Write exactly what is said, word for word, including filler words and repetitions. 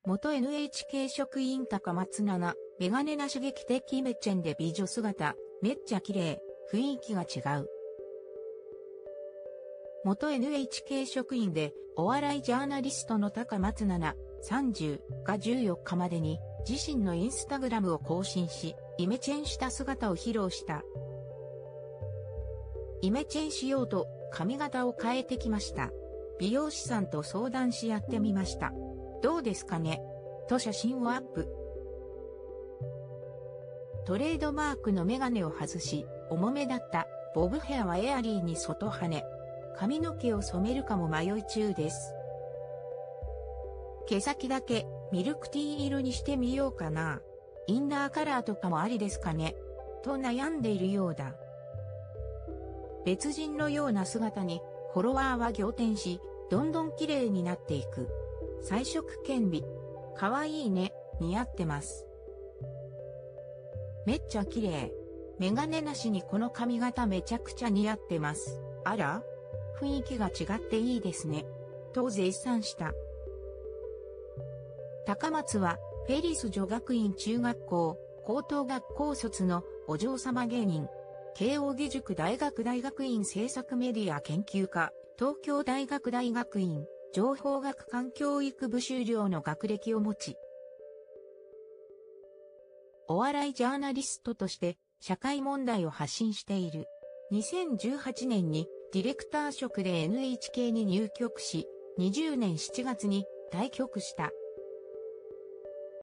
元 エヌエイチケー 職員高松菜奈、メガネな刺激的イメチェンで美女姿、めっちゃ綺麗、雰囲気が違う。元 エヌエイチケー 職員でお笑いジャーナリストの高松菜奈、さんじゅうがじゅうよっかまでに自身のインスタグラムを更新し、イメチェンした姿を披露した。イメチェンしようと髪型を変えてきました。美容師さんと相談しやってみました。どうですかねと写真をアップ。トレードマークのメガネを外し、重めだったボブヘアはエアリーに外羽ね。髪の毛を染めるかも迷い中です。毛先だけミルクティー色にしてみようかな。インナーカラーとかもありですかねと悩んでいるようだ。別人のような姿にフォロワーは仰天し、どんどん綺麗になっていく。彩色兼備。かわいいね、似合ってます。めっちゃ綺麗。メガネなしにこの髪型めちゃくちゃ似合ってます。あら？雰囲気が違っていいですね。と絶賛した。高松は、ペリス女学院中学校、高等学校卒のお嬢様芸人。慶應義塾大学大学院制作メディア研究科、東京大学大学院、情報学環教育部修了の学歴を持ち、お笑いジャーナリストとして社会問題を発信している。にせんじゅうはちねんにディレクター職で エヌエイチケー に入局し、にじゅうねんしちがつに退局した。